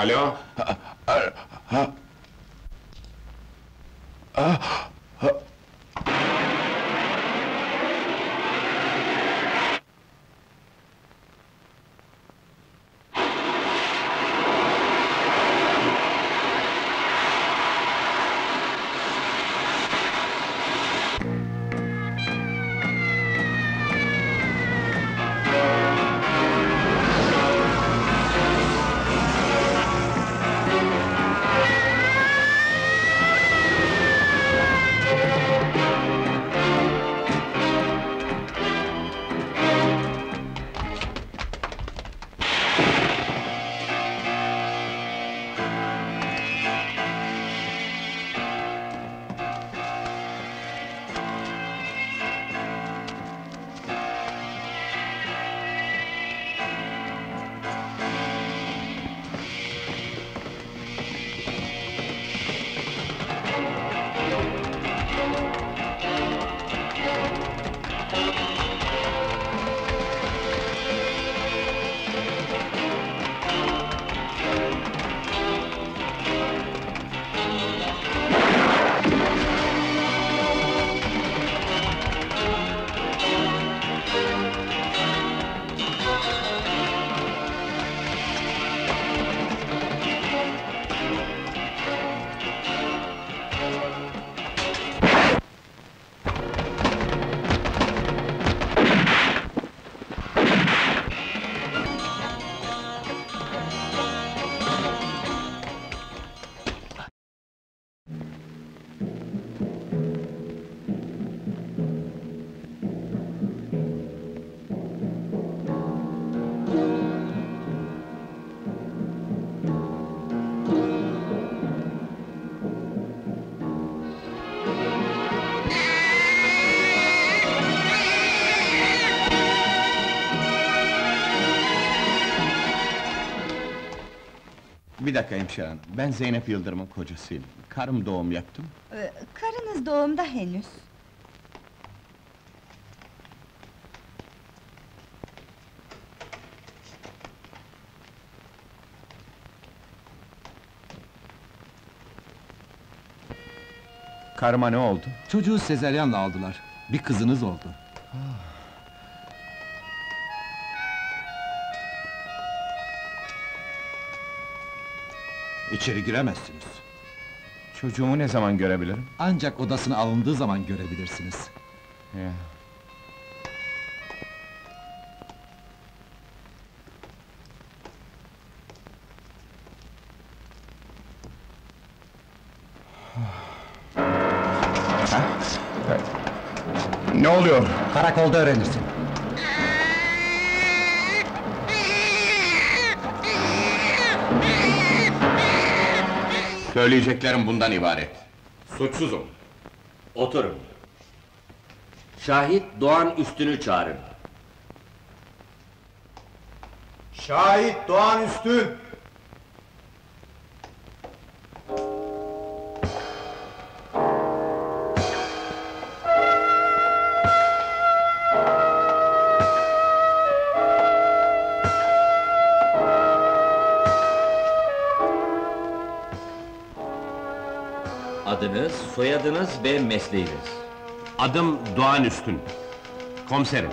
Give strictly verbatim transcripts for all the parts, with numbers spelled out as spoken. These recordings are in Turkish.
Alo? Ha, ha, ha. Ah, ha. Bir dakika hemşire hanım, ben Zeynep Yıldırım'ın kocasıyım. Karım doğum yaptım. Ee, karınız doğumda henüz. Karıma ne oldu? Çocuğu sezaryenle aldılar. Bir kızınız oldu. İçeri giremezsiniz. Çocuğumu ne zaman görebilirim? Ancak odasına alındığı zaman görebilirsiniz. Ya. Ha? Ne oluyor? Karakolda öğrenirsin. Söyleyeceklerim bundan ibaret. Suçsuzum. Oturun. Şahit Doğan Üstün'ü çağırın. Şahit Doğan Üstün! Adınız, soyadınız ve mesleğiniz. Adım Doğan Üstün. Komiserim.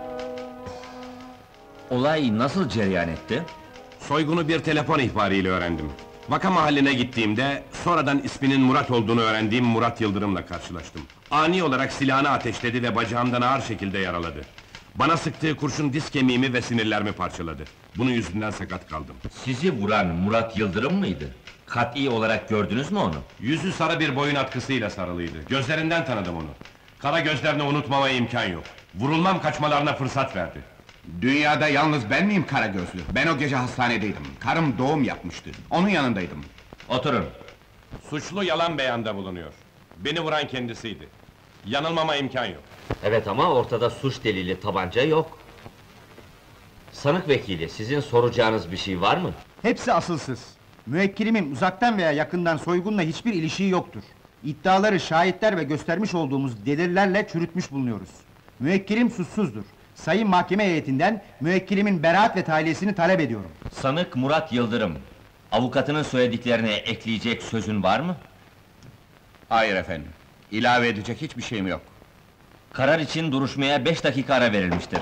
Olay nasıl cereyan etti? Soygunu bir telefon ihbarıyla öğrendim. Vaka mahalline gittiğimde, sonradan isminin Murat olduğunu öğrendiğim Murat Yıldırım'la karşılaştım. Ani olarak silahını ateşledi ve bacağımdan ağır şekilde yaraladı. Bana sıktığı kurşun diz kemiğimi ve sinirlerimi parçaladı. Bunun yüzünden sakat kaldım. Sizi vuran Murat Yıldırım mıydı? Kat'i olarak gördünüz mü onu? Yüzü sarı bir boyun atkısıyla sarılıydı. Gözlerinden tanıdım onu. Kara gözlerini unutmama imkan yok. Vurulmam kaçmalarına fırsat verdi. Dünyada yalnız ben miyim kara gözlü? Ben o gece hastanedeydim. Karım doğum yapmıştı. Onun yanındaydım. Oturun. Suçlu yalan beyanda bulunuyor. Beni vuran kendisiydi. Yanılmama imkan yok. Evet ama ortada suç delili tabanca yok. Sanık vekili, sizin soracağınız bir şey var mı? Hepsi asılsız. Müvekkilimin uzaktan veya yakından soygunla hiçbir ilişiği yoktur. İddiaları şahitler ve göstermiş olduğumuz delillerle çürütmüş bulunuyoruz. Müvekkilim suçsuzdur. Sayın Mahkeme Heyetinden müvekkilimin beraat ve tahliyesini talep ediyorum. Sanık Murat Yıldırım. Avukatının söylediklerine ekleyecek sözün var mı? Hayır efendim, ilave edecek hiçbir şeyim yok. Karar için duruşmaya beş dakika ara verilmiştir.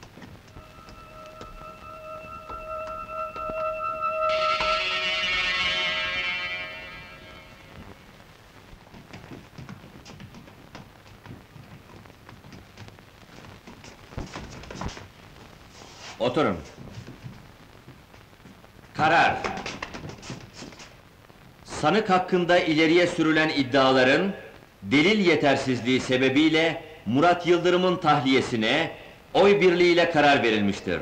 Oturun. Karar. Sanık hakkında ileriye sürülen iddiaların delil yetersizliği sebebiyle Murat Yıldırım'ın tahliyesine oy birliğiyle karar verilmiştir.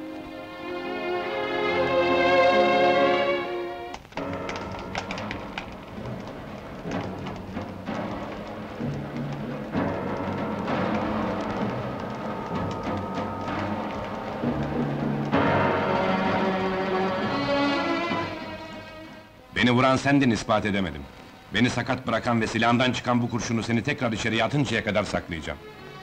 Beni vuran sendin, ispat edemedim. Beni sakat bırakan ve silahımdan çıkan bu kurşunu seni tekrar içeriye atıncaya kadar saklayacağım.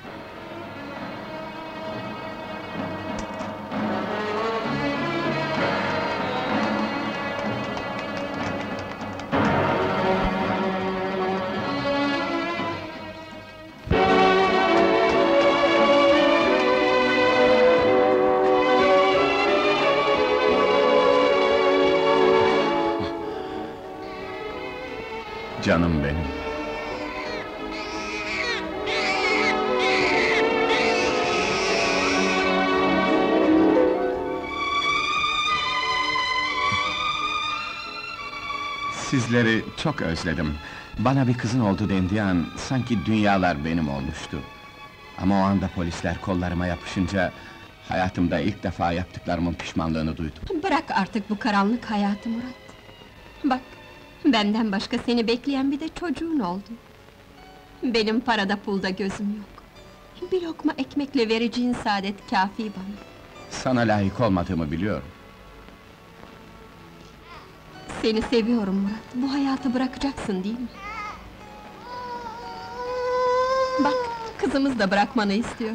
Canım benim. Sizleri çok özledim. Bana bir kızın oldu dendiği an, sanki dünyalar benim olmuştu. Ama o anda polisler kollarıma yapışınca, hayatımda ilk defa yaptıklarımın pişmanlığını duydum. Bırak artık bu karanlık hayatı Murat. Bak, benden başka seni bekleyen bir de çocuğun oldu. Benim parada pulda gözüm yok. Bir lokma ekmekle vereceğin saadet kâfi bana. Sana layık olmadığımı biliyorum. Seni seviyorum Murat, bu hayatı bırakacaksın değil mi? Bak, kızımız da bırakmanı istiyor.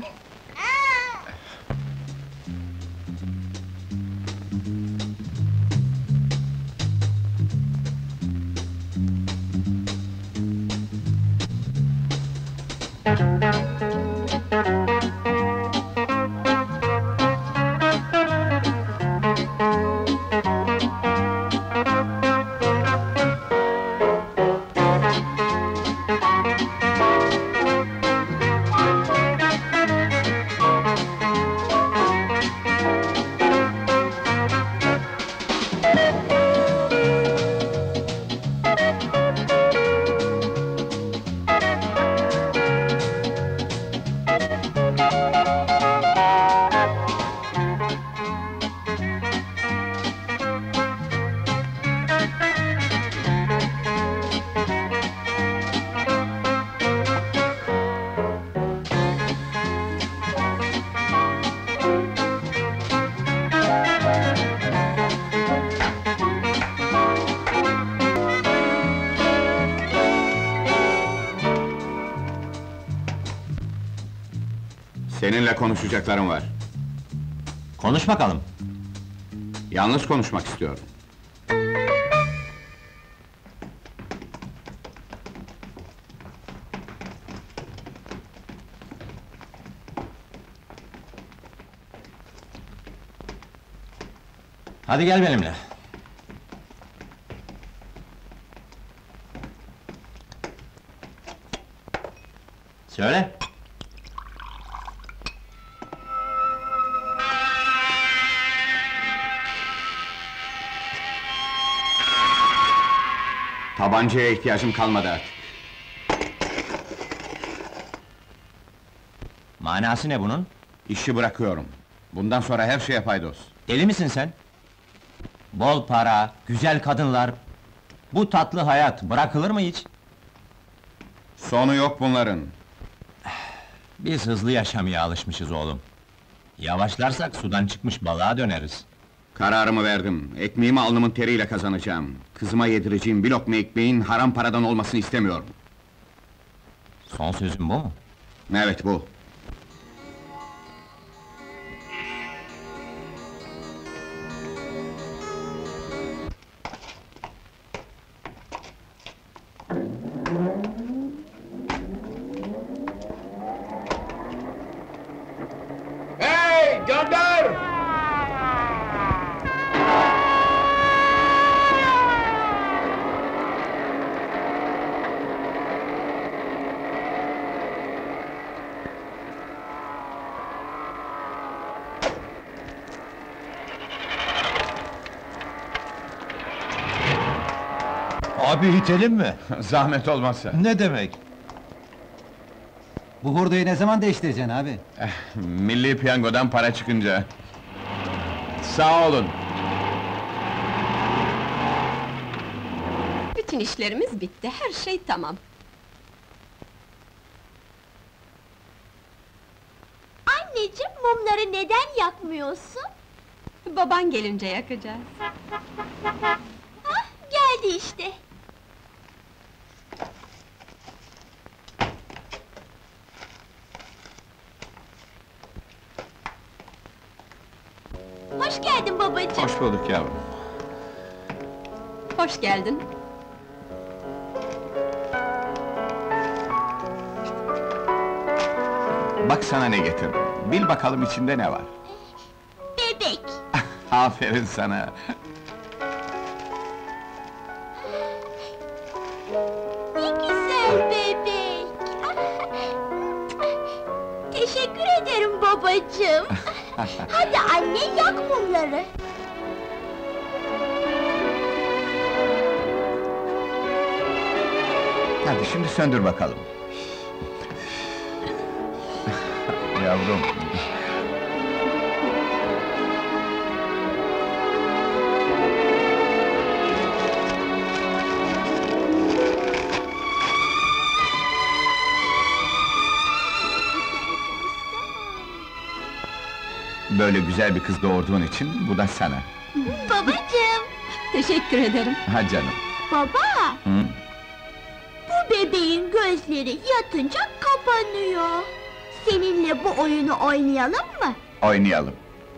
Seninle konuşacaklarım var. Konuş bakalım. Yalnız konuşmak istiyorum. Hadi gel benimle. Söyle. Tabancaya ihtiyacım kalmadı artık. Manası ne bunun? İşi bırakıyorum. Bundan sonra her şeye paydos. Deli misin sen? Bol para, güzel kadınlar... Bu tatlı hayat bırakılır mı hiç? Sonu yok bunların. Biz hızlı yaşamaya alışmışız oğlum. Yavaşlarsak sudan çıkmış balığa döneriz. Kararımı verdim. Ekmeğimi alnımın teriyle kazanacağım. Kızıma yedireceğim bir lokma ekmeğin haram paradan olmasını istemiyorum. Son sözün bu mu? Evet, bu. Abi itelim mi? Zahmet olmazsa. Ne demek? Bu hurdayı ne zaman değiştireceksin abi? Eh, Milli piyangodan para çıkınca. Sağ olun. Bütün işlerimiz bitti, her şey tamam. Anneciğim, mumları neden yakmıyorsun? Baban gelince yakacağız. Hah, geldi işte. Hoş geldin babacığım. Hoş bulduk yavrum. Hoş geldin. Bak sana ne getirdim. Bil bakalım içinde ne var. Bebek. Aferin sana. Ne güzel bebek. Teşekkür ederim babacığım. Hadi anne, yak mumları. Hadi şimdi söndür bakalım. Yavrum. Böyle güzel bir kız doğurduğun için bu da sana. Babacığım. Teşekkür ederim. Ha canım. Baba, Hı? bu bebeğin gözleri yatınca kapanıyor. Seninle bu oyunu oynayalım mı? Oynayalım.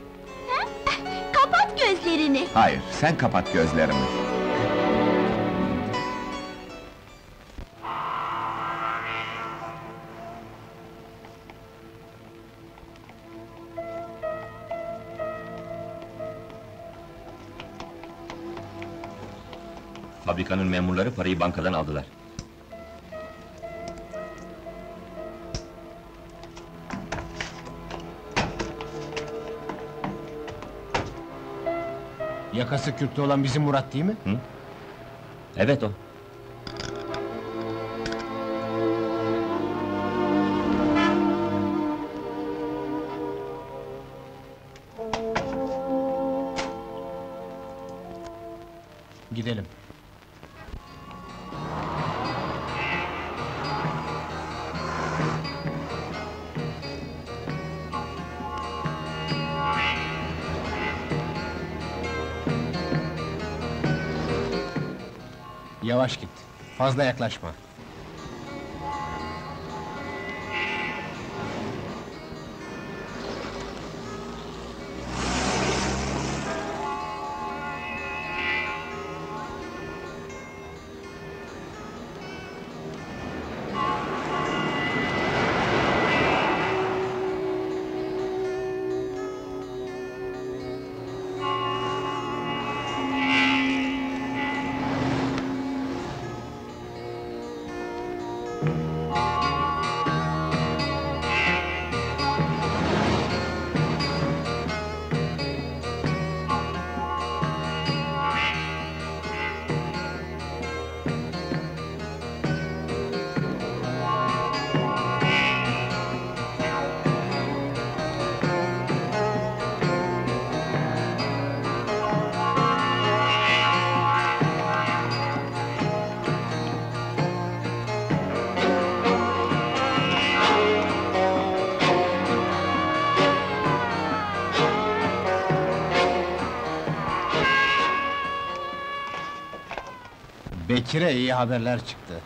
Kapat gözlerini. Hayır, sen kapat gözlerini. Fabrikanın memurları parayı bankadan aldılar. Yakası kürklü olan bizim Murat değil mi? Evet o. Gidelim. Yavaş git. Fazla yaklaşma. Bekir'e iyi haberler çıktı.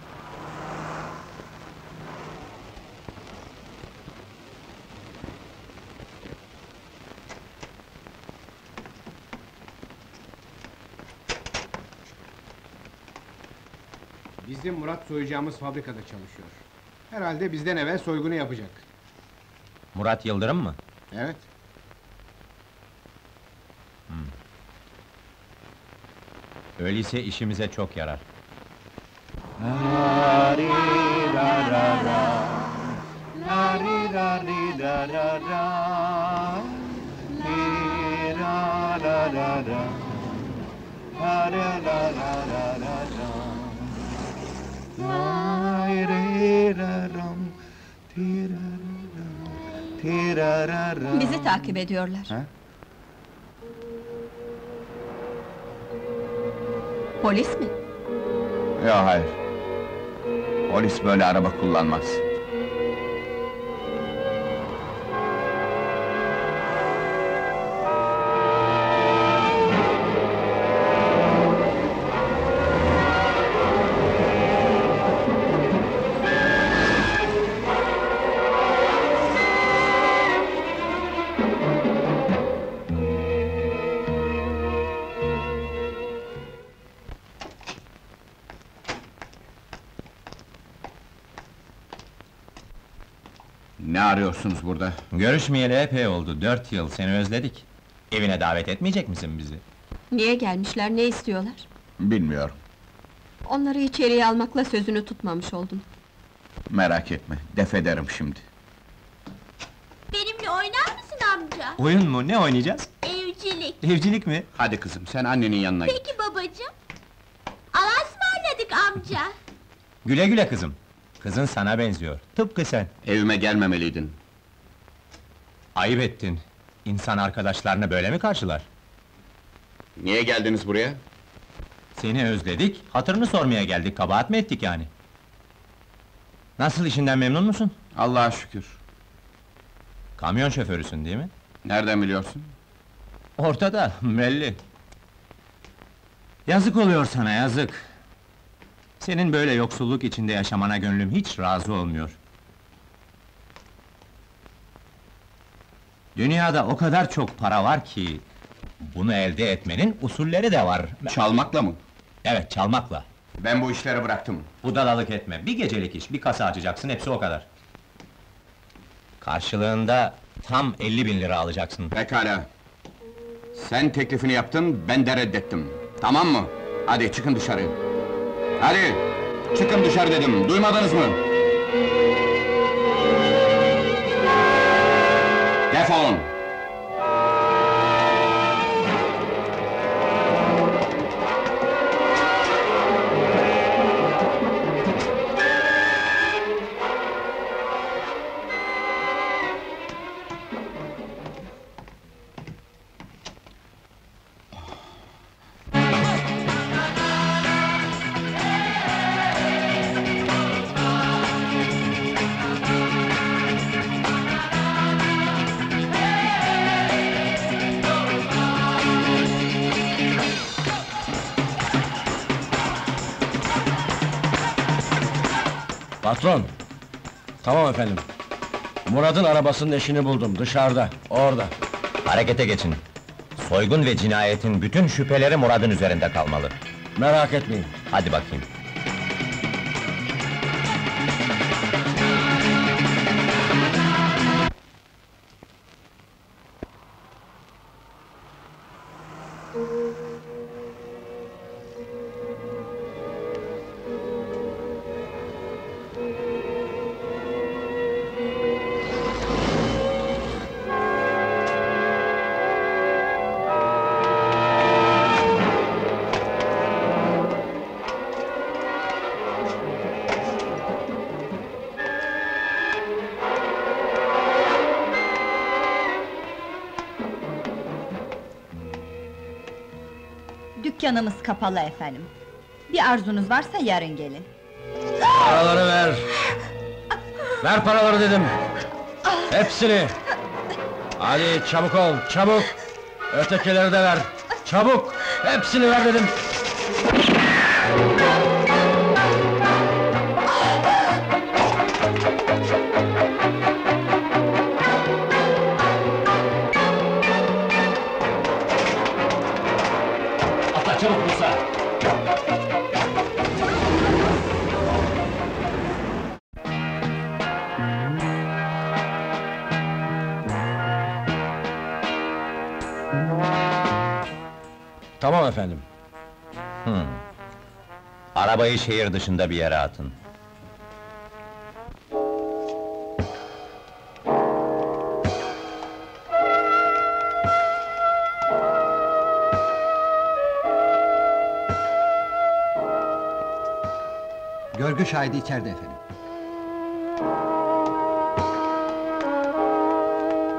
Bizim Murat soyacağımız fabrikada çalışıyor. Herhalde bizden evvel soygunu yapacak. Murat Yıldırım mı? Evet. Öyleyse işimize çok yarar. Bizi takip ediyorlar. Ha? Polis mi? Yok, hayır. Polis böyle araba kullanmaz. Ne arıyorsunuz burada? Görüşmeyeli epey oldu, dört yıl, seni özledik. Evine davet etmeyecek misin bizi? Niye gelmişler, ne istiyorlar? Bilmiyorum. Onları içeriye almakla sözünü tutmamış oldun. Merak etme, def ederim şimdi. Benimle oynar mısın amca? Oyun mu, ne oynayacağız? Evcilik. Evcilik mi? Hadi kızım, sen annenin yanına git. Peki babacığım. Allah'a ısmarladık amca. Güle güle kızım. Kızın sana benziyor, tıpkı sen. Evime gelmemeliydin. Ayıp ettin. İnsan arkadaşlarını böyle mi karşılar? Niye geldiniz buraya? Seni özledik, hatırını sormaya geldik, kabahat mı ettik yani? Nasıl, işinden memnun musun? Allah'a şükür. Kamyon şoförüsün değil mi? Nereden biliyorsun? Ortada, belli. Yazık oluyor sana, yazık. Senin böyle yoksulluk içinde yaşamana gönlüm hiç razı olmuyor. Dünyada o kadar çok para var ki... bunu elde etmenin usulleri de var. Çalmakla mı? Evet, çalmakla. Ben bu işleri bıraktım. Budalalık etme, bir gecelik iş, bir kasa açacaksın, hepsi o kadar. Karşılığında tam elli bin lira alacaksın. Pekala. Sen teklifini yaptın, ben de reddettim. Tamam mı? Hadi çıkın dışarı. Hadi! Çıkın dışarı dedim, duymadınız mı? Defolun! Patron! Tamam efendim. Murat'ın arabasının eşini buldum, dışarıda, orada. Harekete geçin. Soygun ve cinayetin bütün şüpheleri Murat'ın üzerinde kalmalı. Merak etmeyin. Hadi bakayım. Dükkanımız kapalı efendim. Bir arzunuz varsa yarın gelin. Paraları ver! Ver paraları dedim! Hepsini! Hadi çabuk ol, çabuk! Ötekileri de ver! Çabuk! Hepsini ver dedim! Atla çabuk Musa! Tamam efendim. Hmm. Arabayı şehir dışında bir yere atın. Görgü şahidi içeride efendim.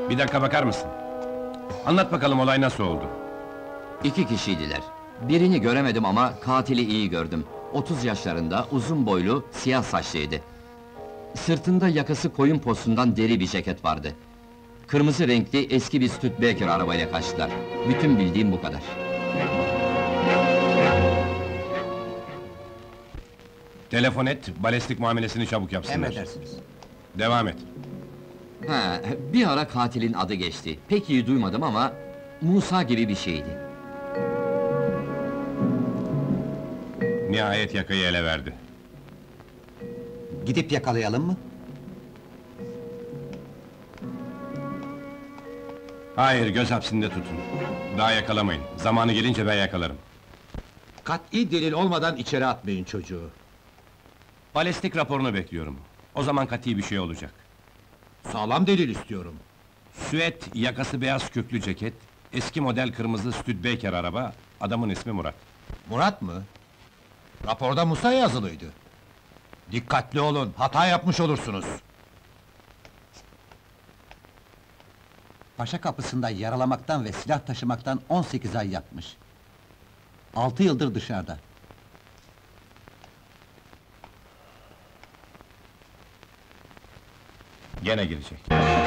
Bir dakika bakar mısın? Anlat bakalım olay nasıl oldu? İki kişiydiler. Birini göremedim ama katili iyi gördüm. otuz yaşlarında, uzun boylu, siyah saçlıydı. Sırtında yakası koyun postundan deri bir ceket vardı. Kırmızı renkli eski bir Studebaker arabayla kaçtılar. Bütün bildiğim bu kadar. Telefon et, balistik muamelesini çabuk yapsınlar. Emredersiniz. Devam et. Ha, bir ara katilin adı geçti. Pek iyi duymadım ama Musa gibi bir şeydi. Nihayet yakayı ele verdi. Gidip yakalayalım mı? Hayır, göz hapsinde tutun. Daha yakalamayın. Zamanı gelince ben yakalarım. Kat'i delil olmadan içeri atmayın çocuğu. Balistik raporunu bekliyorum. O zaman kati bir şey olacak. Sağlam delil istiyorum. Süet, yakası beyaz köklü ceket, eski model kırmızı Studebaker araba, adamın ismi Murat. Murat mı? Raporda Musa yazılıydı. Dikkatli olun, hata yapmış olursunuz. Paşa kapısında yaralamaktan ve silah taşımaktan on sekiz ay yatmış. Altı yıldır dışarıda. Gene girecek.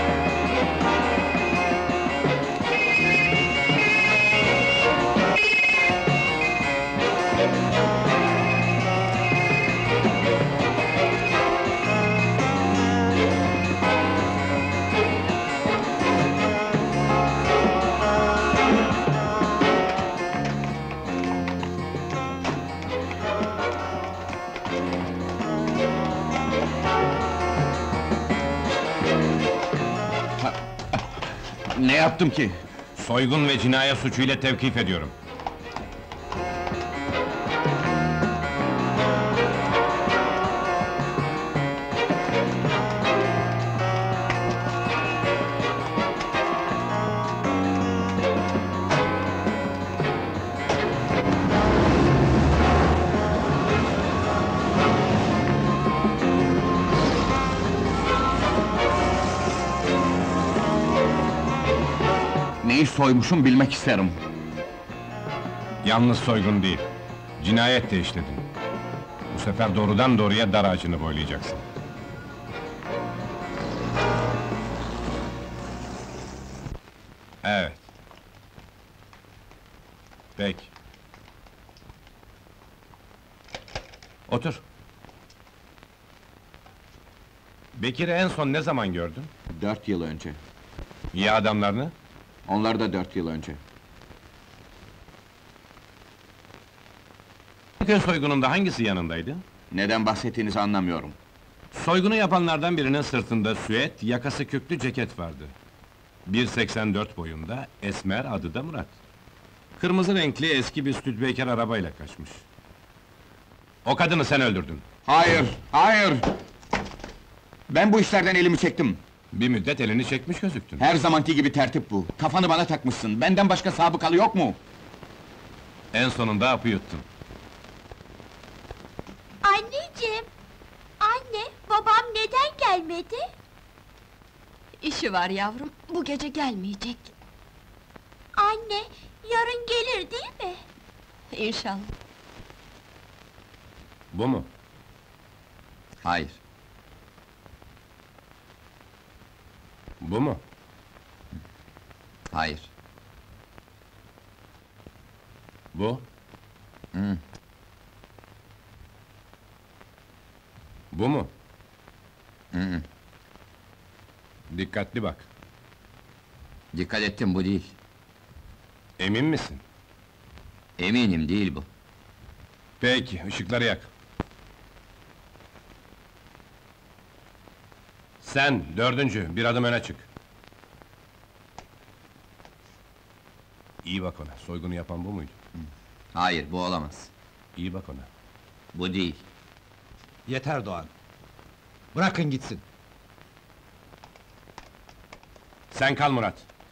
Ne yaptım ki? Soygun ve cinayet suçuyla tevkif ediyorum. Neyi soymuşum bilmek isterim. Yalnız soygun değil, cinayet de işledin. Bu sefer doğrudan doğruya dar ağacını boylayacaksın. Evet. Peki. Otur. Bekir'i en son ne zaman gördün? Dört yıl önce. İyi adamlarını? Onlar da dört yıl önce. Köy soygununda hangisi yanındaydı? Neden bahsettiğinizi anlamıyorum. Soygunu yapanlardan birinin sırtında süet, yakası köklü ceket vardı. bir seksen dört boyunda, esmer, adı da Murat. Kırmızı renkli eski bir Studebaker arabayla kaçmış. O kadını sen öldürdün. Hayır, hayır! Ben bu işlerden elimi çektim. Bir müddet elini çekmiş gözüktün. Her zamanki gibi tertip bu. Kafanı bana takmışsın. Benden başka sabıkalı yok mu? En sonunda hapı yuttun. Anneciğim! Anne, babam neden gelmedi? İşi var yavrum, bu gece gelmeyecek. Anne, yarın gelir değil mi? İnşallah. Bu mu? Hayır. Bu mu? Hayır. Bu? Hı. Bu mu? Hı hı. Dikkatli bak. Dikkat ettim, bu değil. Emin misin? Eminim değil bu. Peki, ışıkları yak. Sen, dördüncü, bir adım öne çık. İyi bak ona, soygunu yapan bu muydu? Hayır, bu olamaz. İyi bak ona. Bu değil. Yeter Doğan. Bırakın gitsin. Sen kal Murat.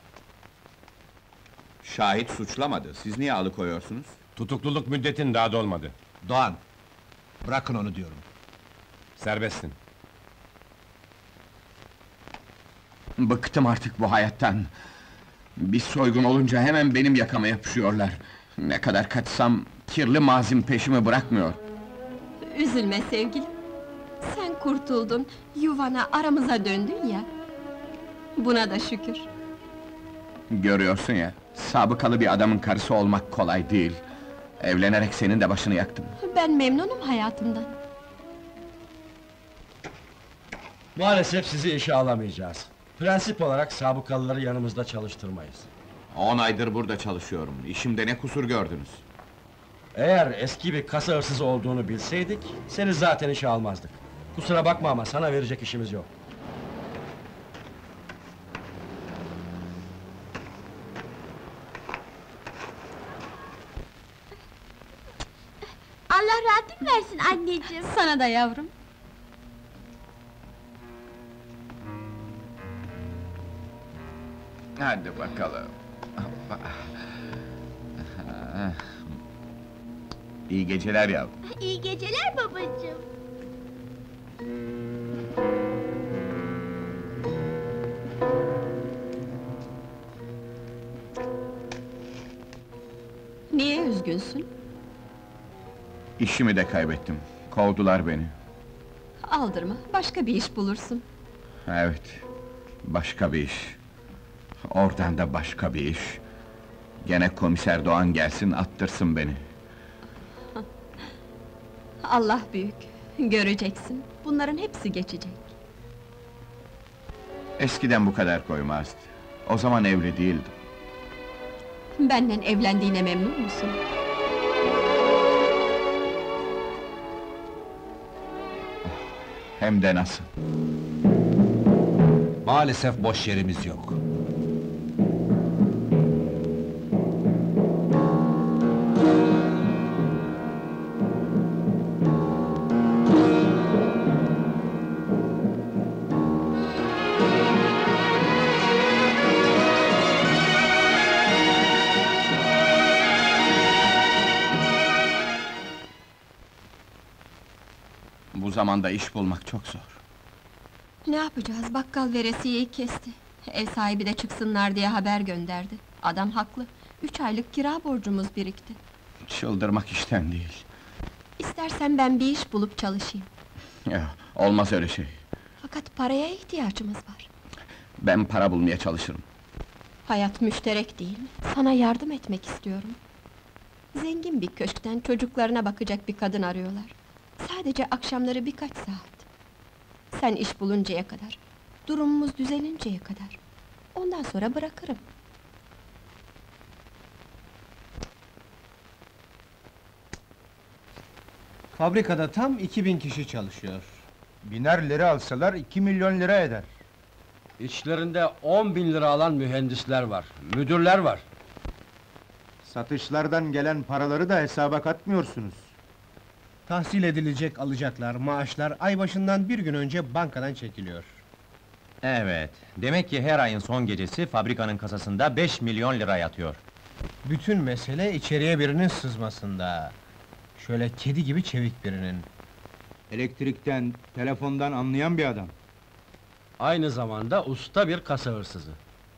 Şahit suçlamadı. Siz niye alıkoyuyorsunuz? Tutukluluk müddetin daha dolmadı. Doğan. Bırakın onu diyorum. Serbestsin. Bıktım artık bu hayattan. Bir soygun olunca hemen benim yakama yapışıyorlar. Ne kadar kaçsam, kirli mazim peşimi bırakmıyor. Üzülme sevgilim. Sen kurtuldun, yuvana, aramıza döndün ya. Buna da şükür. Görüyorsun ya, sabıkalı bir adamın karısı olmak kolay değil. Evlenerek senin de başını yaktım. Ben memnunum hayatımdan. Maalesef sizi işe alamayacağız. Prensip olarak sabıkalıları yanımızda çalıştırmayız. On aydır burada çalışıyorum, işimde ne kusur gördünüz? Eğer eski bir kasa hırsızı olduğunu bilseydik, seni zaten işe almazdık. Kusura bakma ama sana verecek işimiz yok. Allah rahatlık versin anneciğim. Sana da yavrum. Hadi bakalım. Hoppa. İyi geceler yavrum. İyi geceler babacığım. Niye üzgünsün? İşimi de kaybettim. Kovdular beni. Aldırma, başka bir iş bulursun. Evet, başka bir iş. Oradan da başka bir iş. Gene komiser Doğan gelsin, attırsın beni. Allah büyük, göreceksin. Bunların hepsi geçecek. Eskiden bu kadar koymazdı. O zaman evli değildim. Benden evlendiğine memnun musun? Hem de nasıl? Maalesef boş yerimiz yok. Bu zamanda iş bulmak çok zor. Ne yapacağız, bakkal veresiyeyi kesti. Ev sahibi de çıksınlar diye haber gönderdi. Adam haklı, üç aylık kira borcumuz birikti. Çıldırmak işten değil. İstersen ben bir iş bulup çalışayım. Ya, olmaz öyle şey. Fakat paraya ihtiyacımız var. Ben para bulmaya çalışırım. Hayat müşterek değil mi? Sana yardım etmek istiyorum. Zengin bir köşkten çocuklarına bakacak bir kadın arıyorlar. Sadece akşamları birkaç saat. Sen iş buluncaya kadar, durumumuz düzelinceye kadar. Ondan sonra bırakırım. Fabrikada tam iki bin kişi çalışıyor. Biner lira alsalar iki milyon lira eder. İçlerinde on bin lira alan mühendisler var, müdürler var. Satışlardan gelen paraları da hesaba katmıyorsunuz. Tahsil edilecek alacaklar, maaşlar ay başından bir gün önce bankadan çekiliyor. Evet, demek ki her ayın son gecesi fabrikanın kasasında beş milyon lira yatıyor. Bütün mesele içeriye birinin sızmasında. Şöyle kedi gibi çevik birinin. Elektrikten, telefondan anlayan bir adam. Aynı zamanda usta bir kasa hırsızı.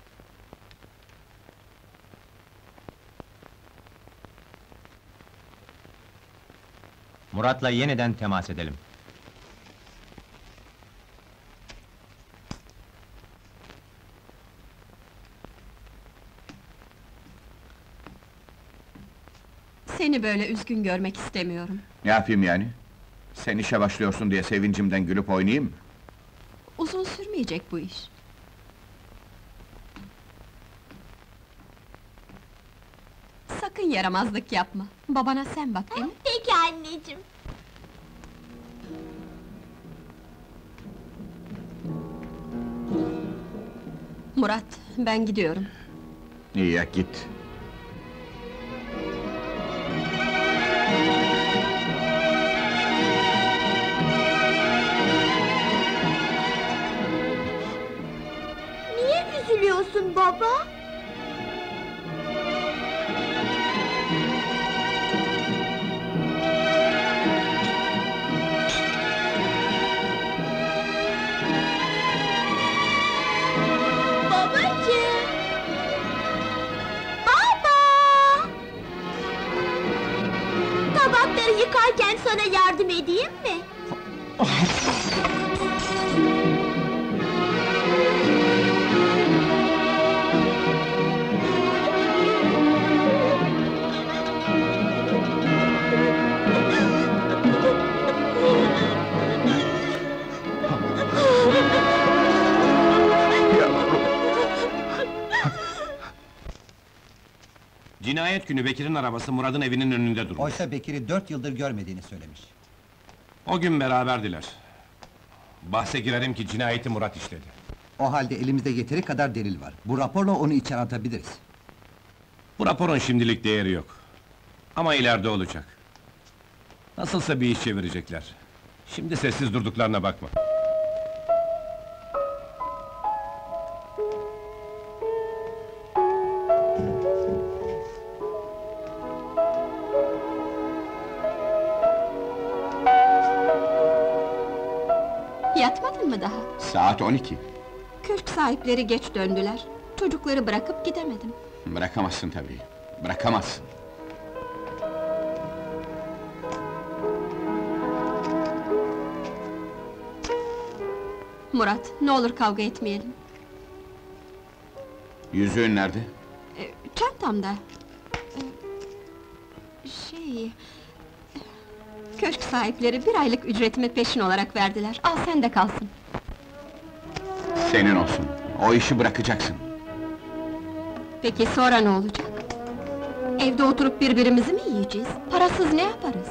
Murat'la yeniden temas edelim. Seni böyle üzgün görmek istemiyorum. Ne yapayım yani? Sen işe başlıyorsun diye sevincimden gülüp oynayayım mı? Uzun sürmeyecek bu iş. Sakın yaramazlık yapma. Babana sen bak, Emin. Peki anneciğim. Murat, ben gidiyorum. İyi ya, git. Niye üzülüyorsun baba? sana yardım edeyim mi? Cinayet günü Bekir'in arabası Murat'ın evinin önünde durmuş. Oysa Bekir'i dört yıldır görmediğini söylemiş. O gün beraberdiler. Bahse girerim ki cinayeti Murat işledi. O halde elimizde yeteri kadar delil var. Bu raporla onu içeri atabiliriz. Bu raporun şimdilik değeri yok. Ama ileride olacak. Nasılsa bir iş çevirecekler. Şimdi sessiz durduklarına bakma. Yatmadın mı daha? Saat on iki. Köşk sahipleri geç döndüler. Çocukları bırakıp gidemedim. Bırakamazsın tabii, bırakamazsın. Murat, ne olur kavga etmeyelim. Yüzüğün nerede? Ee, çantamda. Ee, şey... Köşk sahipleri bir aylık ücretimi peşin olarak verdiler. Al sen de kalsın. Senin olsun, o işi bırakacaksın. Peki sonra ne olacak? Evde oturup birbirimizi mi yiyeceğiz? Parasız ne yaparız?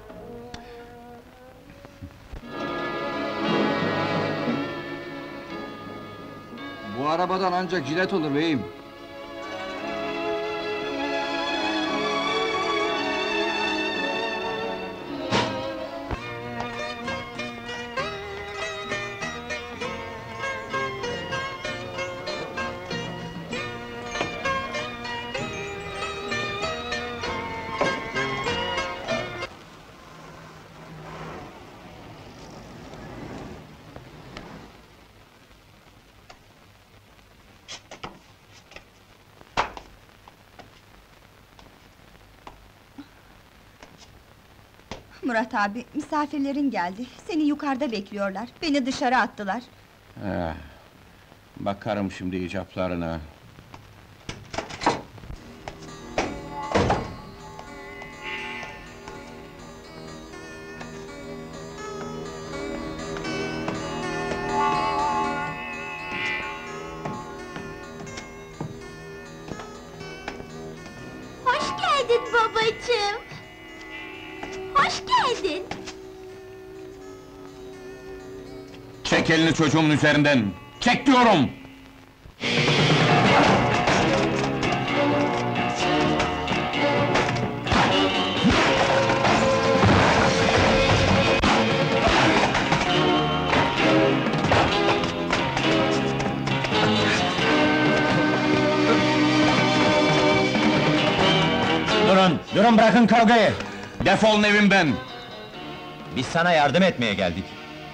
Bu arabadan ancak jilet olur beyim. Murat abi, misafirlerin geldi. Seni yukarıda bekliyorlar. Beni dışarı attılar. Eh, bakarım şimdi icaplarına. Hoş geldin babacığım. Hoş geldin. Çek elini çocuğumun üzerinden! Çek diyorum! Durun, durun bırakın kavgayı! Defolun evimden! Biz sana yardım etmeye geldik.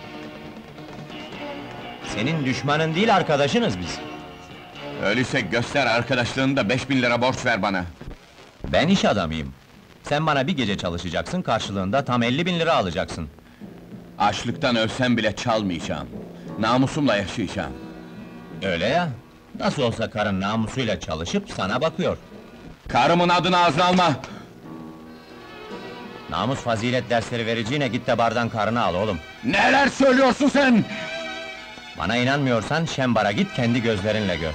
Senin düşmanın değil, arkadaşınız biz. Öyleyse göster arkadaşlığını da beş bin lira borç ver bana. Ben iş adamıyım. Sen bana bir gece çalışacaksın, karşılığında tam elli bin lira alacaksın. Açlıktan ölsem bile çalmayacağım. Namusumla yaşayacağım. Öyle ya, nasıl olsa karın namusuyla çalışıp sana bakıyor. Karımın adını ağzına alma! Namus fazilet dersleri vereceğine git de bardan karını al oğlum. Neler söylüyorsun sen? Bana inanmıyorsan Şembar'a git, kendi gözlerinle gör.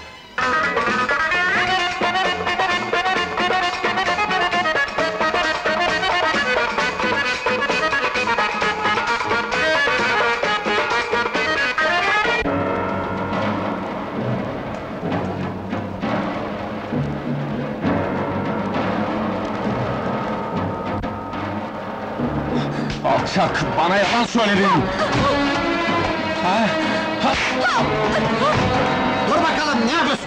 Alçak, bana yalan söyledin! Ha? Ha? Dur bakalım, ne yapıyorsun?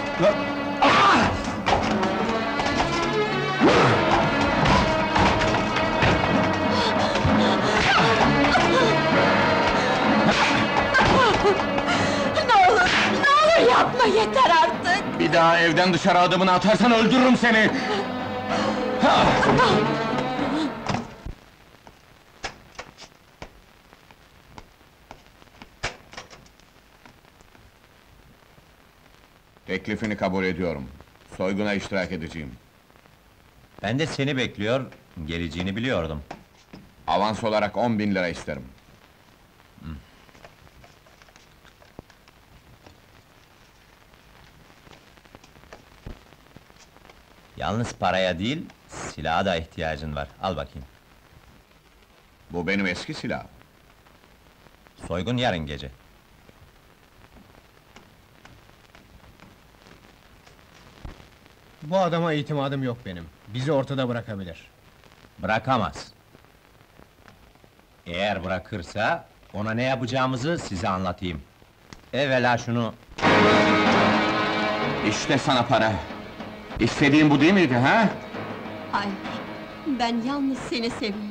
Ne olur, ne olur yapma, yeter artık! Bir daha evden dışarı adımını atarsan öldürürüm seni! Ha! Teklifini kabul ediyorum. Soyguna iştirak edeceğim. Ben de seni bekliyor, geleceğini biliyordum. Avans olarak on bin lira isterim. Yalnız paraya değil, silaha da ihtiyacın var. Al bakayım. Bu benim eski silahım. Soygun yarın gece. Bu adama itimadım yok benim. Bizi ortada bırakabilir. Bırakamaz. Eğer bırakırsa, ona ne yapacağımızı size anlatayım. Evvela şunu... İşte sana para! İstediğin bu değil miydi ha? Hayır, ben yalnız seni seviyorum.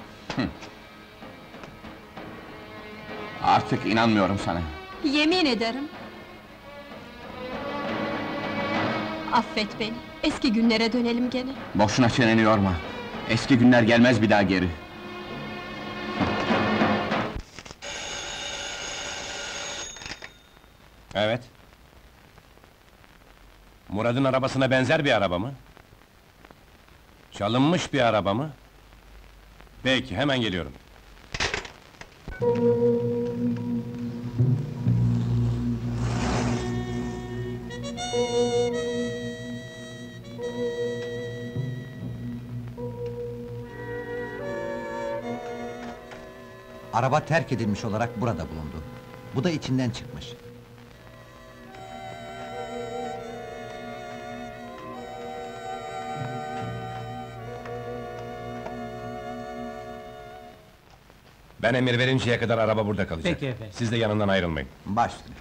Artık inanmıyorum sana. Yemin ederim. Affet beni, eski günlere dönelim gene. Boşuna çeneni yorma. Eski günler gelmez bir daha geri. Evet. Murat'ın arabasına benzer bir araba mı? Çalınmış bir araba mı? Peki, hemen geliyorum. Araba terk edilmiş olarak burada bulundu. Bu da içinden çıkmış. Ben emir verinceye kadar araba burada kalacak. Peki efendim. Siz de yanından ayrılmayın. Baş üstüne.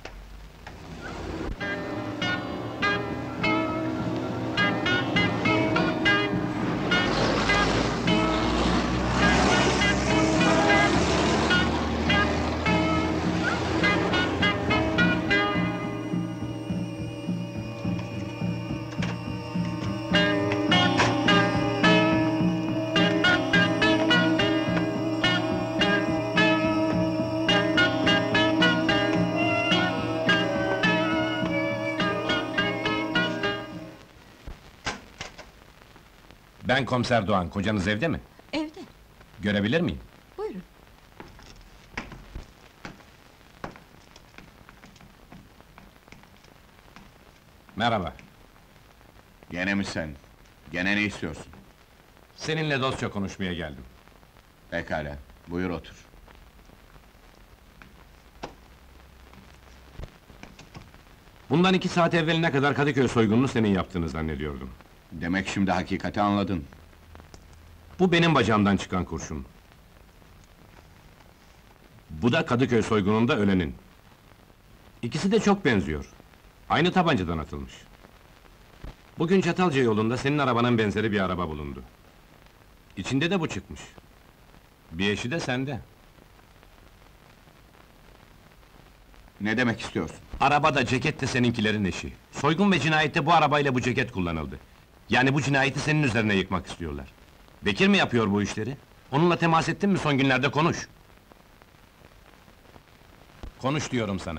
Ben komiser Doğan, kocanız evde mi? Evde, Görebilir miyim? buyurun. Merhaba. Gene mi sen? Gene ne istiyorsun? Seninle dostça konuşmaya geldim. Pekala, buyur otur. Bundan iki saat evveline kadar Kadıköy soygununu senin yaptığını zannediyordum. Demek şimdi hakikati anladın. Bu benim bacağımdan çıkan kurşun. Bu da Kadıköy soygununda ölenin. İkisi de çok benziyor. Aynı tabancadan atılmış. Bugün Çatalca yolunda senin arabanın benzeri bir araba bulundu. İçinde de bu çıkmış. Bir eşi de sende. Ne demek istiyorsun? Araba da ceket de seninkilerin eşi. Soygun ve cinayette bu arabayla bu ceket kullanıldı. Yani bu cinayeti senin üzerine yıkmak istiyorlar. Bekir mi yapıyor bu işleri? Onunla temas ettin mi son günlerde, konuş! Konuş diyorum sana!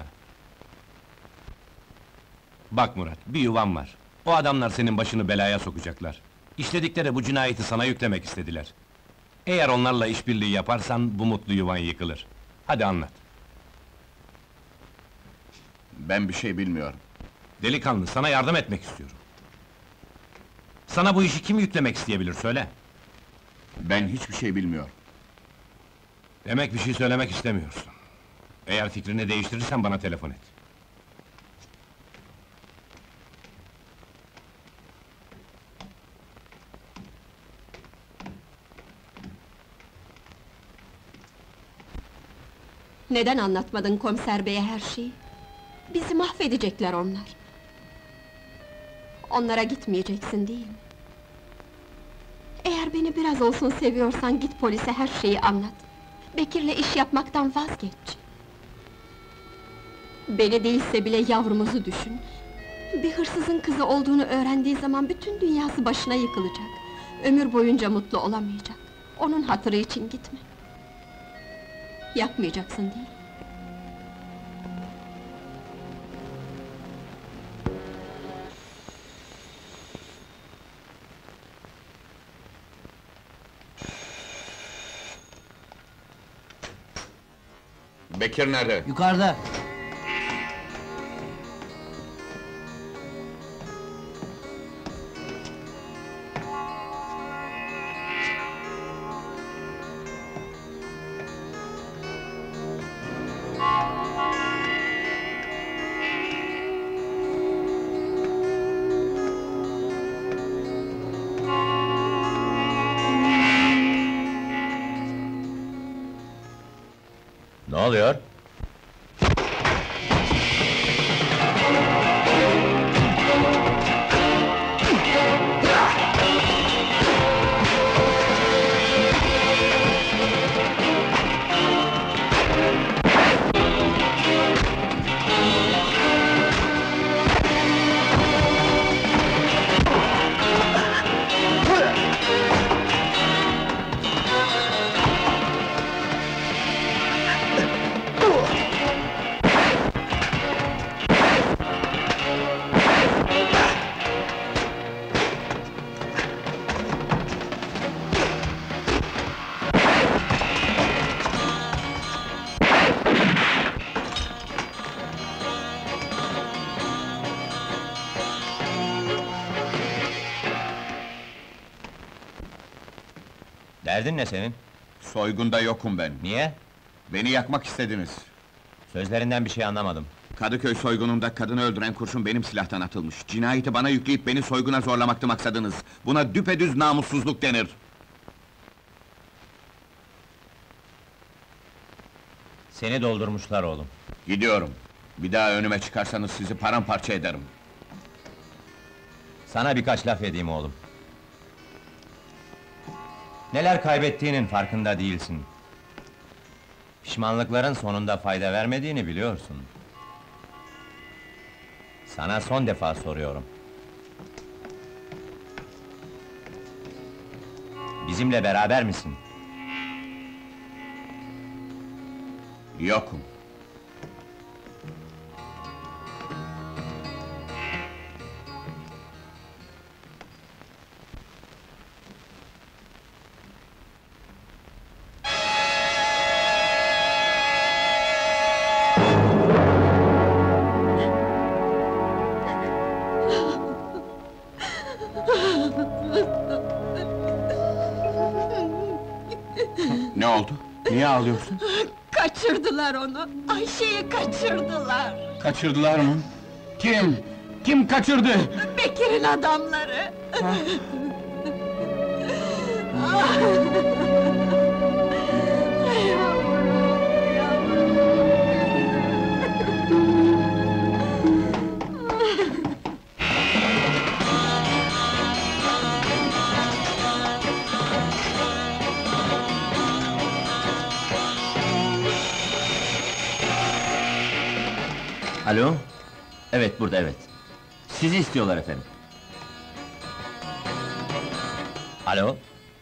Bak Murat, bir yuvan var. O adamlar senin başını belaya sokacaklar. İşledikleri bu cinayeti sana yüklemek istediler. Eğer onlarla işbirliği yaparsan, bu mutlu yuvan yıkılır. Hadi anlat! Ben bir şey bilmiyorum. Delikanlı, sana yardım etmek istiyorum. Sana bu işi kim yüklemek isteyebilir, söyle! Ben hiçbir şey bilmiyorum. Demek bir şey söylemek istemiyorsun. Eğer fikrini değiştirirsen bana telefon et. Neden anlatmadın komiser beye her şeyi? Bizi mahvedecekler onlar. Onlara gitmeyeceksin değil mi? Eğer beni biraz olsun seviyorsan git polise her şeyi anlat. Bekir'le iş yapmaktan vazgeç. Beni değilse bile yavrumuzu düşün. Bir hırsızın kızı olduğunu öğrendiği zaman bütün dünyası başına yıkılacak. Ömür boyunca mutlu olamayacak. Onun hatırı için gitme. Yapmayacaksın değil mi? Bekir nerede? Yukarıda. Ne oluyor? Derdin ne senin? Soygunda yokum ben. Niye? Beni yakmak istediniz. Sözlerinden bir şey anlamadım. Kadıköy soygununda kadını öldüren kurşun benim silahtan atılmış. Cinayeti bana yükleyip beni soyguna zorlamaktı maksadınız. Buna düpedüz namussuzluk denir. Seni doldurmuşlar oğlum. Gidiyorum. Bir daha önüme çıkarsanız sizi paramparça ederim. Sana birkaç laf edeyim oğlum. Neler kaybettiğinin farkında değilsin. Pişmanlıkların sonunda fayda vermediğini biliyorsun. Sana son defa soruyorum. Bizimle beraber misin? Yokum. Ne oldu? Niye ağlıyorsun? Kaçırdılar onu, Ayşe'yi kaçırdılar! Kaçırdılar mı? Kim? Kim kaçırdı? Bekir'in adamları! Ah! Alo? Evet, burada, evet. Sizi istiyorlar efendim. Alo?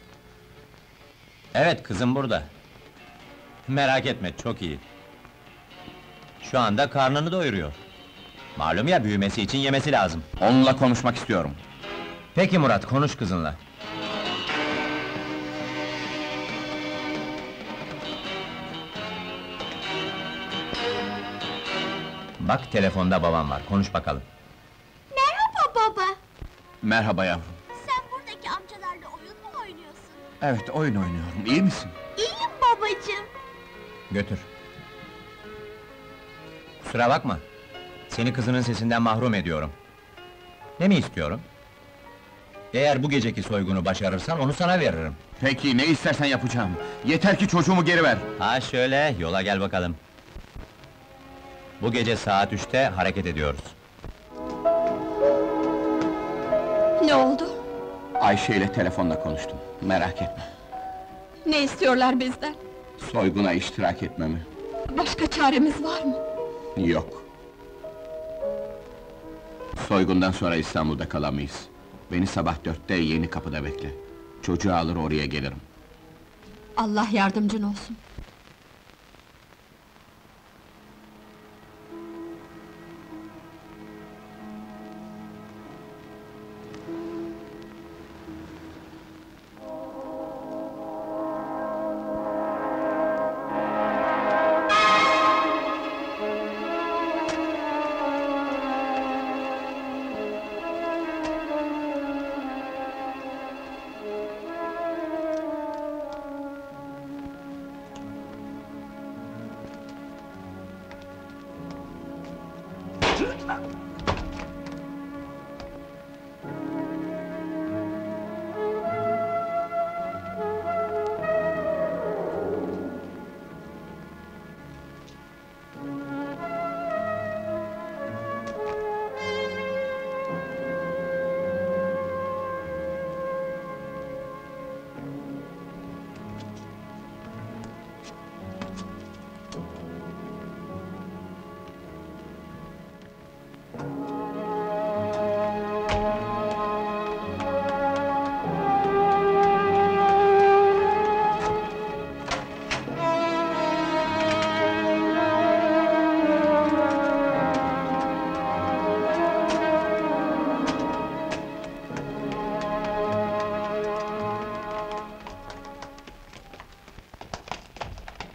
Evet, kızım burada. Merak etme, çok iyi. Şu anda karnını doyuruyor. Malum ya, büyümesi için yemesi lazım. Onunla konuşmak istiyorum. Peki Murat, konuş kızınla. Bak, telefonda babam var, konuş bakalım. Merhaba baba. Merhaba yavrum. Sen buradaki amcalarla oyun mu oynuyorsun? Evet, oyun oynuyorum. İyi misin? İyiyim babacığım. Götür. Kusura bakma. Seni kızının sesinden mahrum ediyorum. Ne mi istiyorum? Eğer bu geceki soygunu başarırsan onu sana veririm. Peki, ne istersen yapacağım. Yeter ki çocuğumu geri ver. Ha şöyle, yola gel bakalım. Bu gece saat üçte hareket ediyoruz. Ne oldu? Ayşe ile telefonla konuştum. Merak etme. Ne istiyorlar bizden? Soyguna iştirak etmemi. Başka çaremiz var mı? Yok. Soygundan sonra İstanbul'da kalamayız. Beni sabah dörtte Yeni Kapı'da bekle. Çocuğu alır oraya gelirim. Allah yardımcın olsun.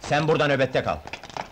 Sen burada nöbette kal.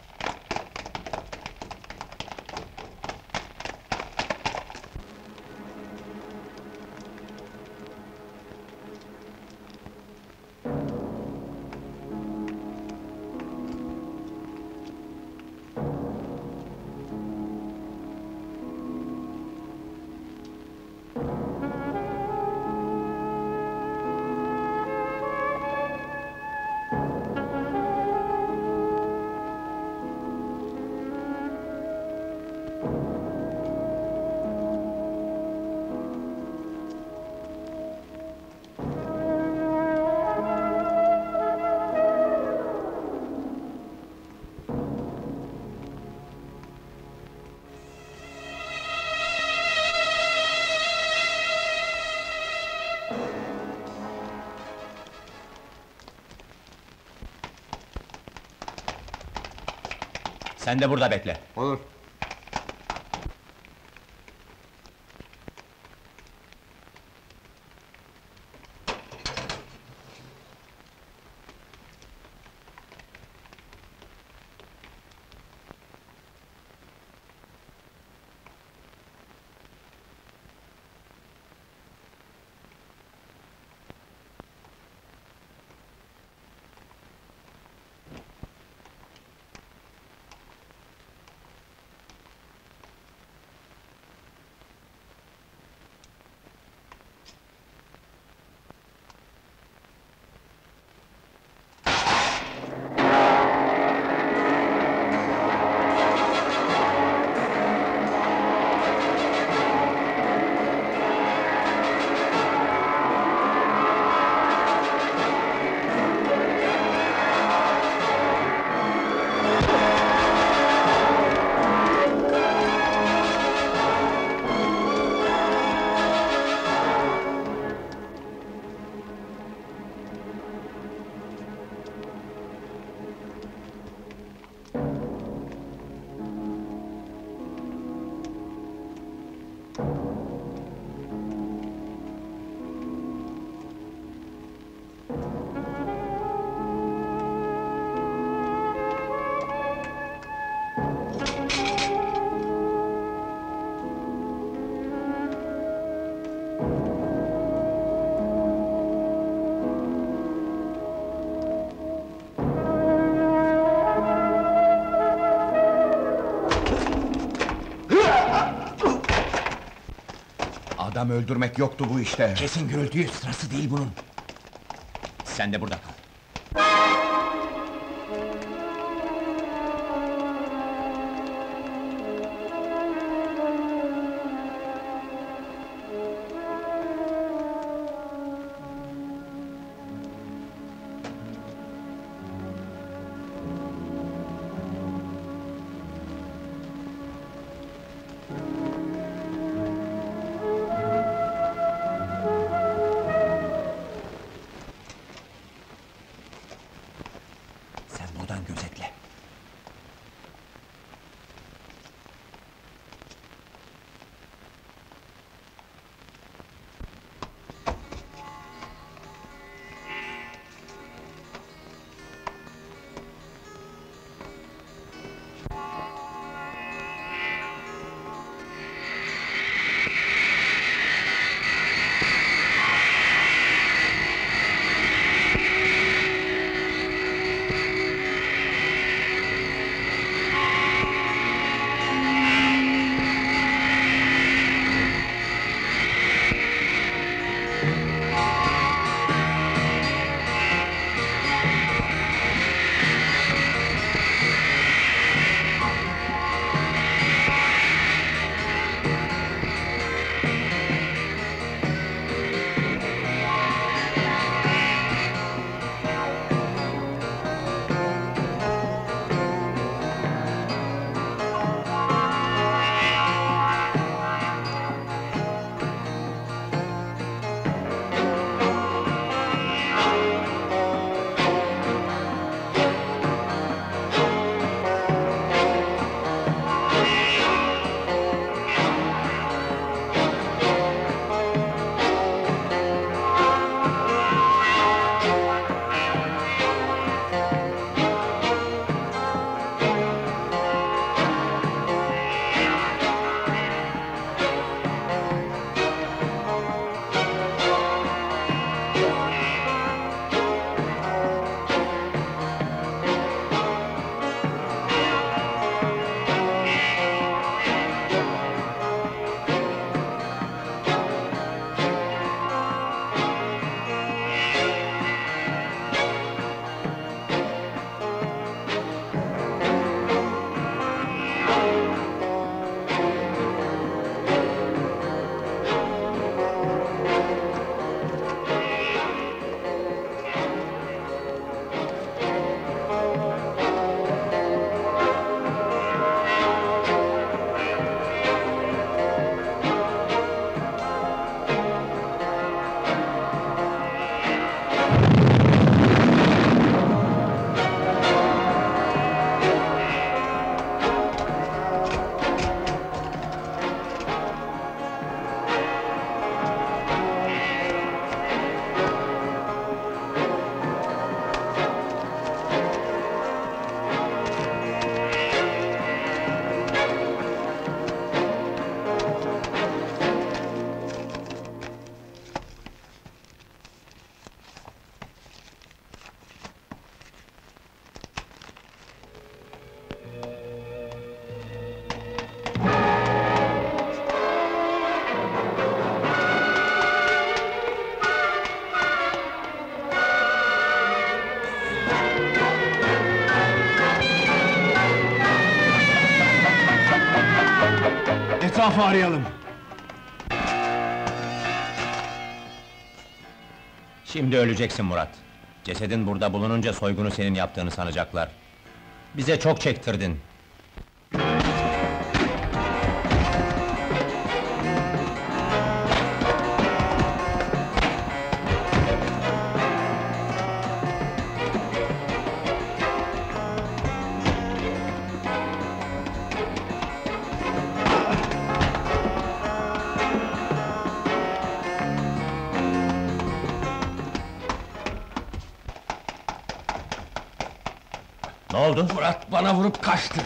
Sen de burada bekle. Olur. Adam öldürmek yoktu bu işte. Kesin gürültüyü, sırası değil bunun. Sen de burada kal. Şeref'i arayalım. Şimdi öleceksin Murat. Cesedin burada bulununca soygunu senin yaptığını sanacaklar. Bize çok çektirdin. Ne oldu? Murat bana vurup kaçtı.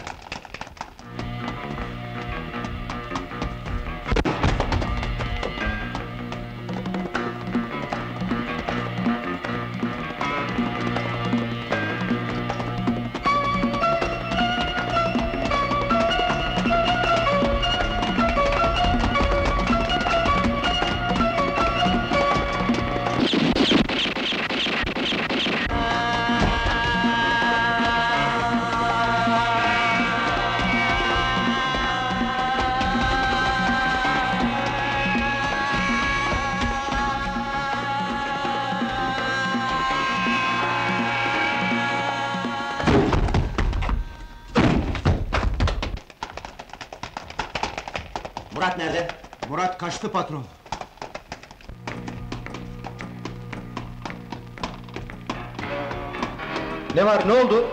Murat nerede? Murat kaçtı patron. Ne var, ne oldu?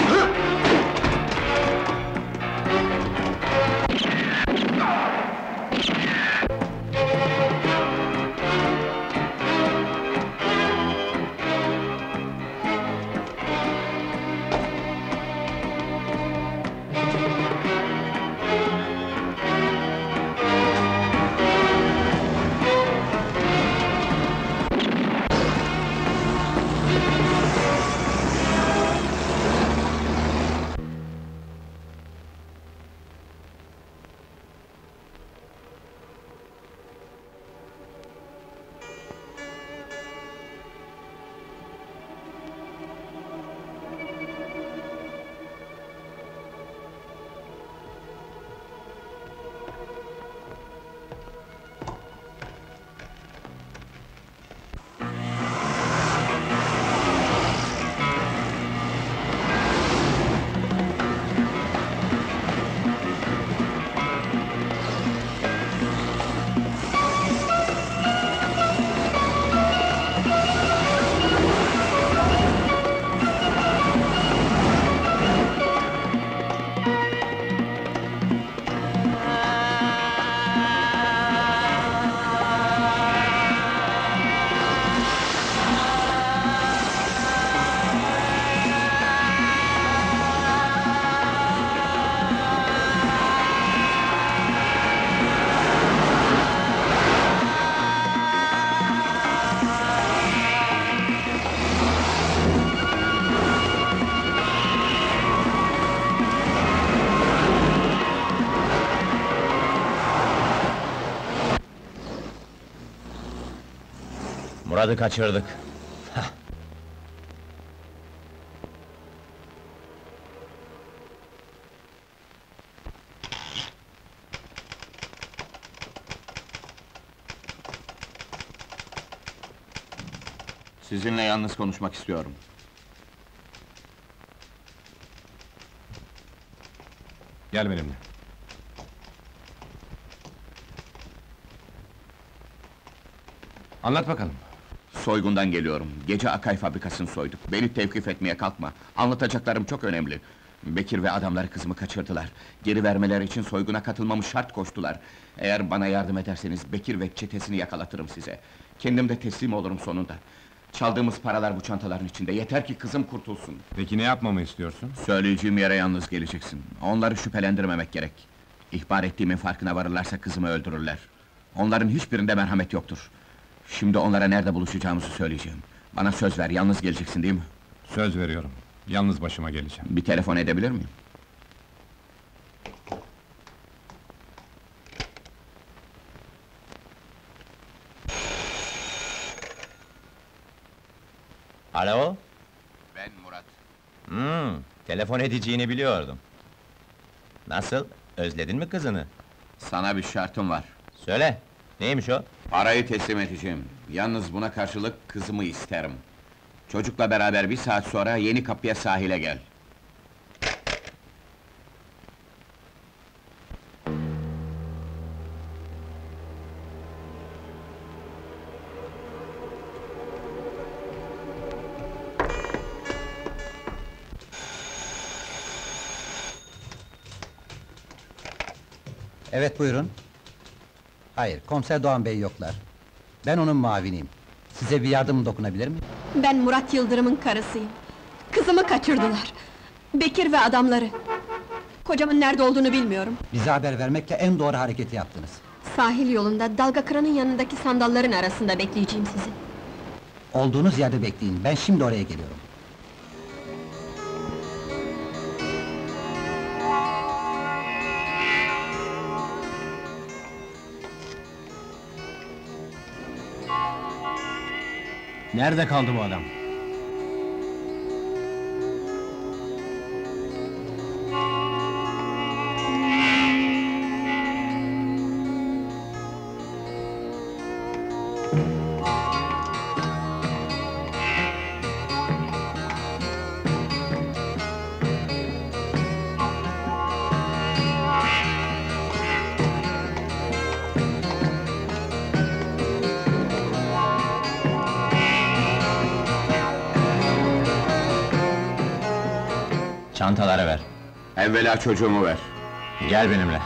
Murat'ı kaçırdık. Hah. Sizinle yalnız konuşmak istiyorum. Gel benimle. Anlat bakalım. Soygundan geliyorum. Gece Akay fabrikasını soyduk. Beni tevkif etmeye kalkma. Anlatacaklarım çok önemli. Bekir ve adamları kızımı kaçırdılar. Geri vermeleri için soyguna katılmamı şart koştular. Eğer bana yardım ederseniz Bekir ve çetesini yakalatırım size. Kendim de teslim olurum sonunda. Çaldığımız paralar bu çantaların içinde. Yeter ki kızım kurtulsun. Peki ne yapmamı istiyorsun? Söyleyeceğim yere yalnız geleceksin. Onları şüphelendirmemek gerek. İhbar ettiğimin farkına varırlarsa kızımı öldürürler. Onların hiçbirinde merhamet yoktur. Şimdi onlara nerede buluşacağımızı söyleyeceğim. Bana söz ver, yalnız geleceksin değil mi? Söz veriyorum. Yalnız başıma geleceğim. Bir telefon edebilir miyim? Alo? Ben Murat. Hmm, telefon edeceğini biliyordum. Nasıl, özledin mi kızını? Sana bir şartım var. Söyle, neymiş o? Parayı teslim edeceğim. Yalnız buna karşılık kızımı isterim. Çocukla beraber bir saat sonra Yeni Kapı'ya sahile gel. Evet, buyurun. Hayır, komiser Doğan Bey yoklar. Ben onun muaviniyim. Size bir yardımım dokunabilir mi? Ben Murat Yıldırım'ın karısıyım. Kızımı kaçırdılar. Bekir ve adamları. Kocamın nerede olduğunu bilmiyorum. Bize haber vermekle en doğru hareketi yaptınız. Sahil yolunda, dalga kıranın yanındaki sandalların arasında bekleyeceğim sizi. Olduğunuz yerde bekleyin, ben şimdi oraya geliyorum. Nerede kaldı bu adam? Çantaları ver. Evvela çocuğumu ver. Gel benimle.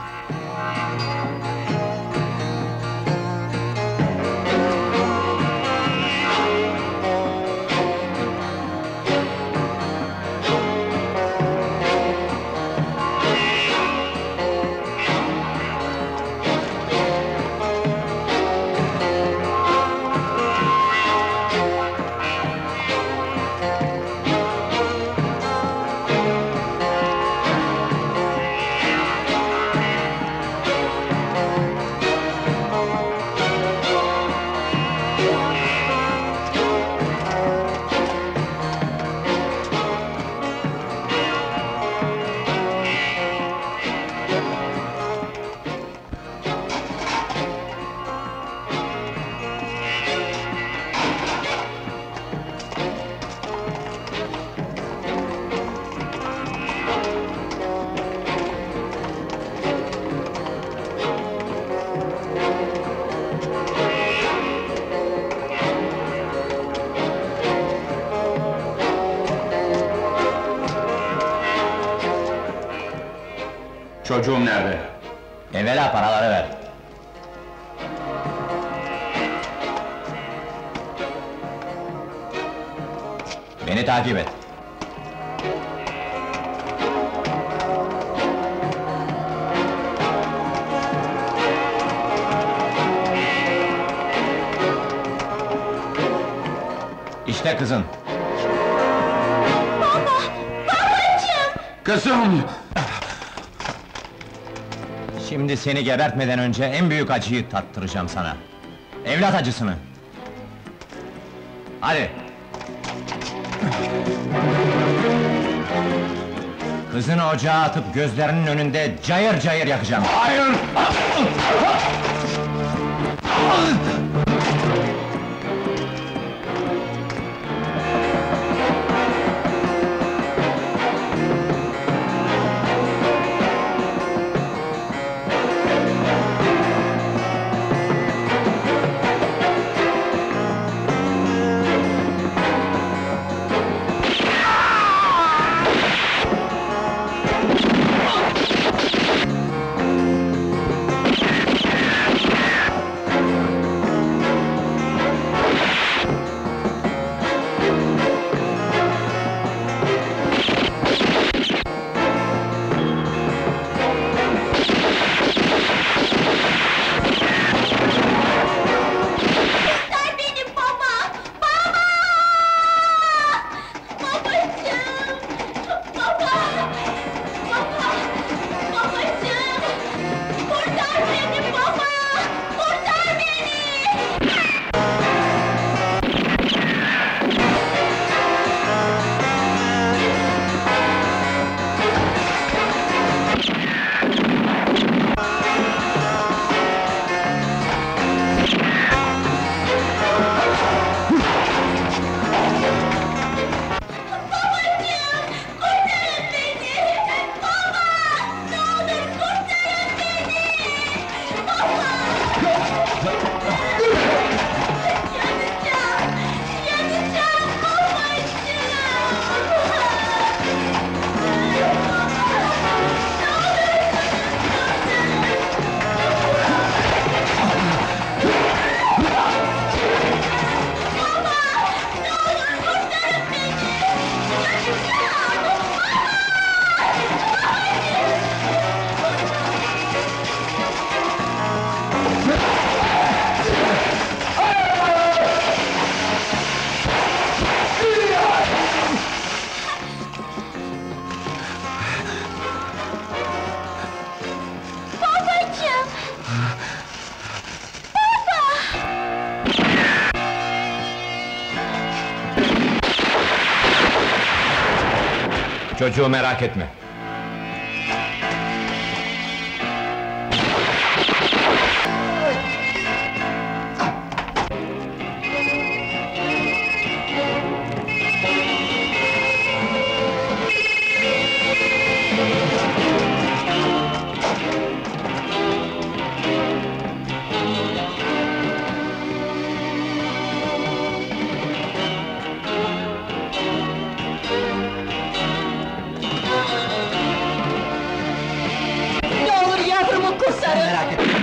Çocuğum nerede? Evvela paraları ver. Beni takip et. İşte kızın. Kızım! Şimdi seni gebertmeden önce en büyük acıyı tattıracağım sana. Evlat acısını. Hadi! Kızını ocağa atıp gözlerinin önünde cayır cayır yakacağım. Hayır! Çocuğu merak etme. Ne olur yavrumu kurtarın! Merak etme.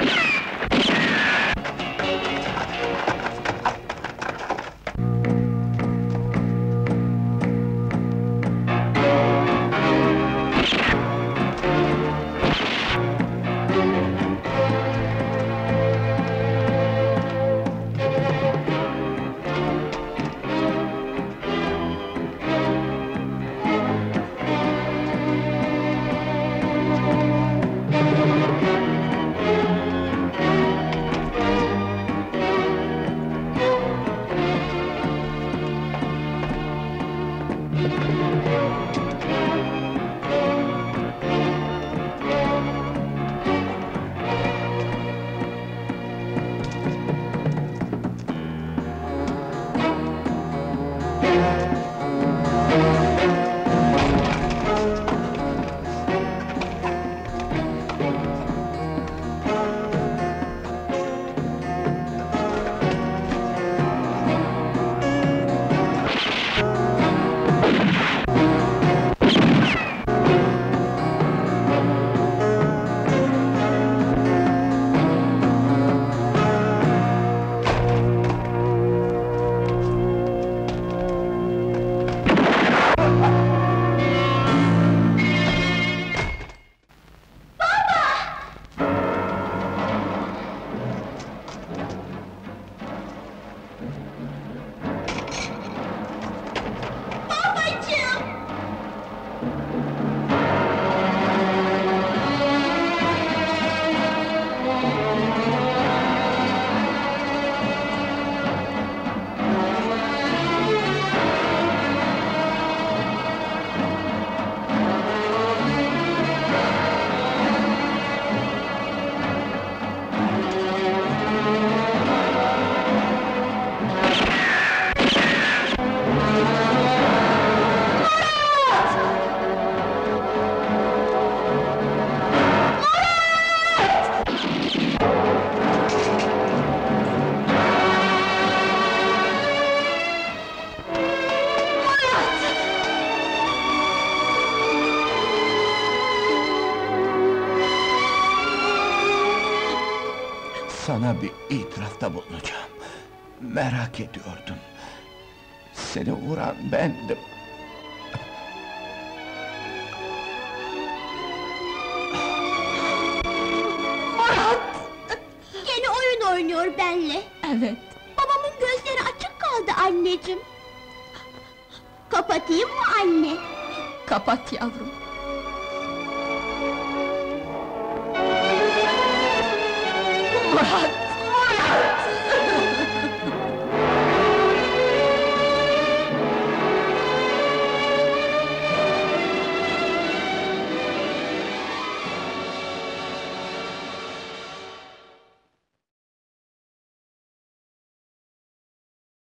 Sana bir itirafta bulunacağım. Merak ediyordun. Seni vuran bendim. Murat! Gene oyun oynuyor benle. Evet. Babamın gözleri açık kaldı anneciğim. Kapatayım mı anne? Kapat yavrum. Murat!